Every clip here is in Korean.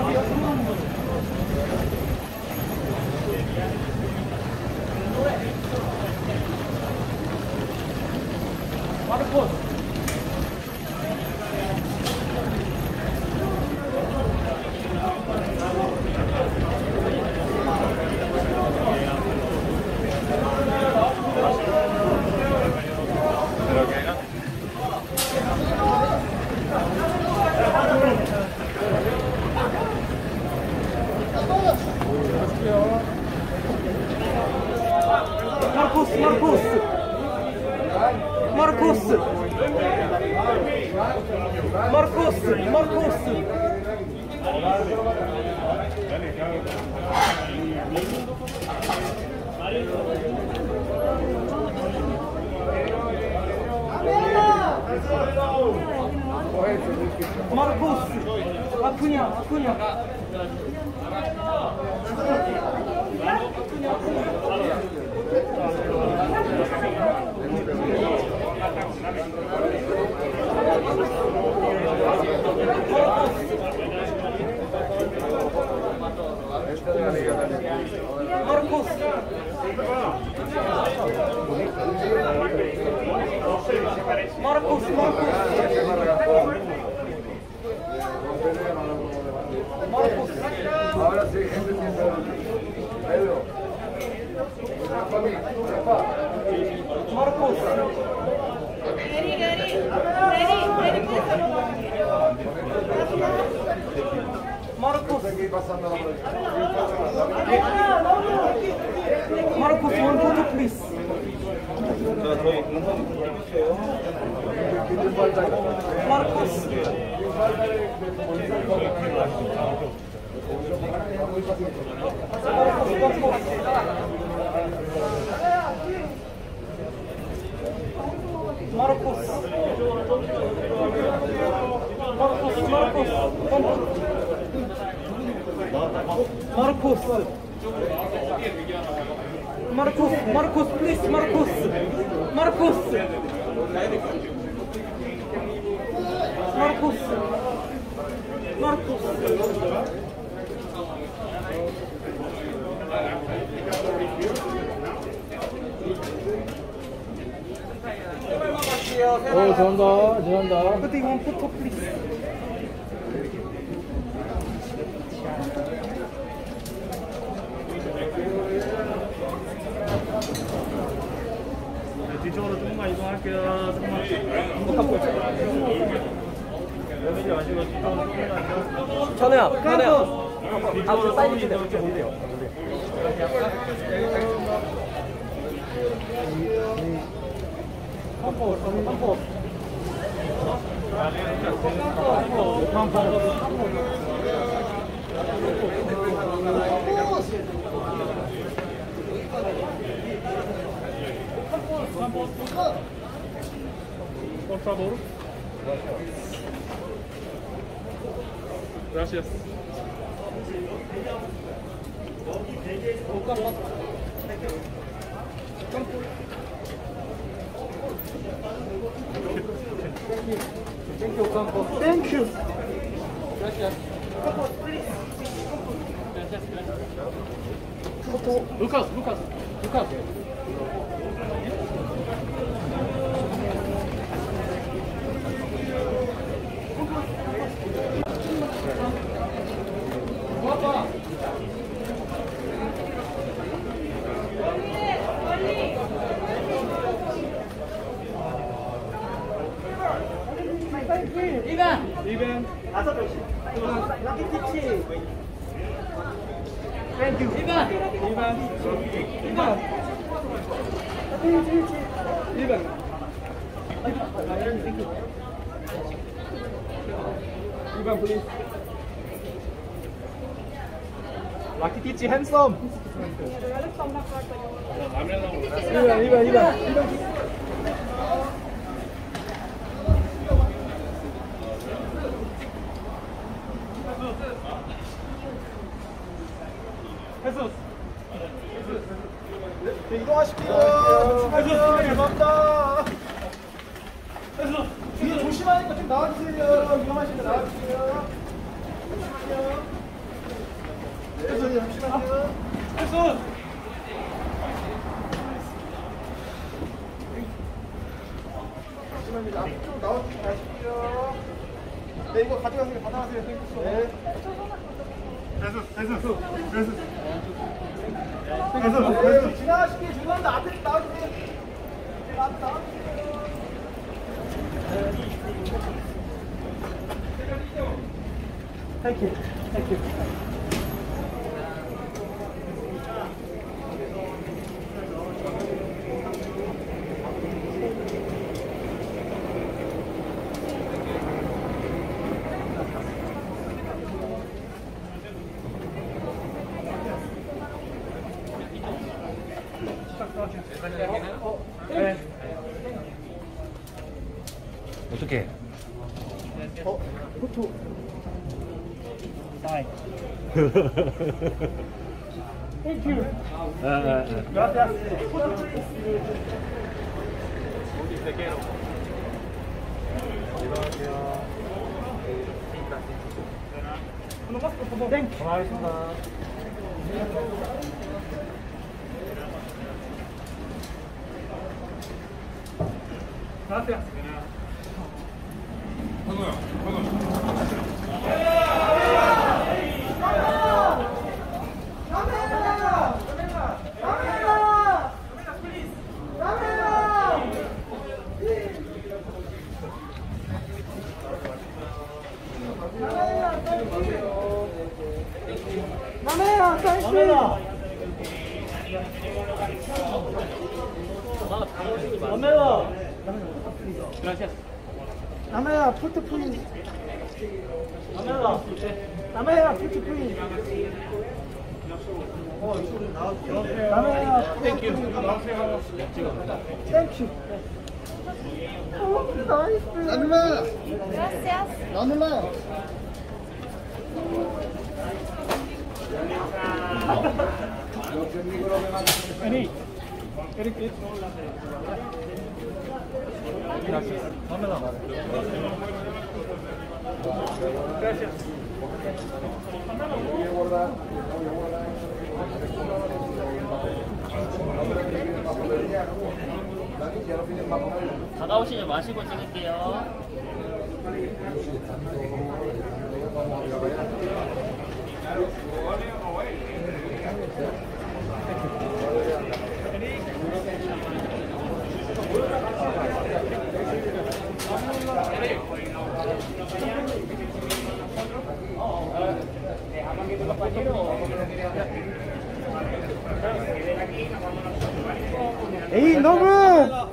죄송합니다. But they want photo, please. 뒤쪽으로 조금만 이동할게요. 조금만. 내밀지 마시고 뒤쪽으로 조금만. 현우야. 뒤쪽으로 사이드 조금 이렇게 보세요. Por favor. Gracias. Thank you. Lucas. Even. Lucky Tichi. Thank you. Ivan, please. Lucky Tichi, handsome. Ivan. 이동하실게요. 감사합니다. 뒤에 조심하니까 좀 나와주세요. 위험하시니까 나와주세요. 조심하세요. 잠시만요. 앞으로 나오지 마시고요. 네, 이거 가져가세요. 받아가세요. 네. 됐어. 지나가시기 죄송합니다. 앞에 나와주세요. 앞에 나와주세요. Thank you. Thank you. 어떻게? 포토. Bye. Thank you. Gracias. Thank you. 고맙습니다. Gracias. Namela, put the please. Namela, put the please. Namela, thank you. Thank you. Oh, nice. Namela. Gracias. Namela. Eric, Gracias. Gracias. 다가오시지 마시고 찍을게요. 에이, 너무.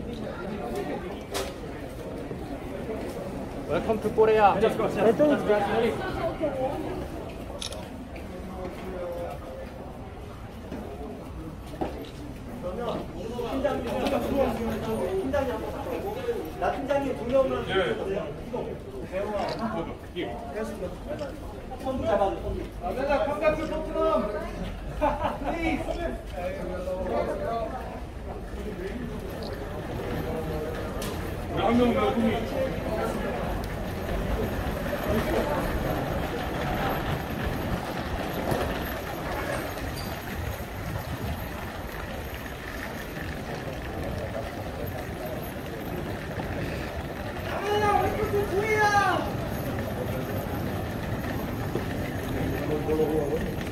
웰컴 투 코리아. 나 팀장님 두 명만. 손 잡아줘. 내가 컴백트 토트넘. 플리즈. 한명 몇분이 왜 이렇게 구이야?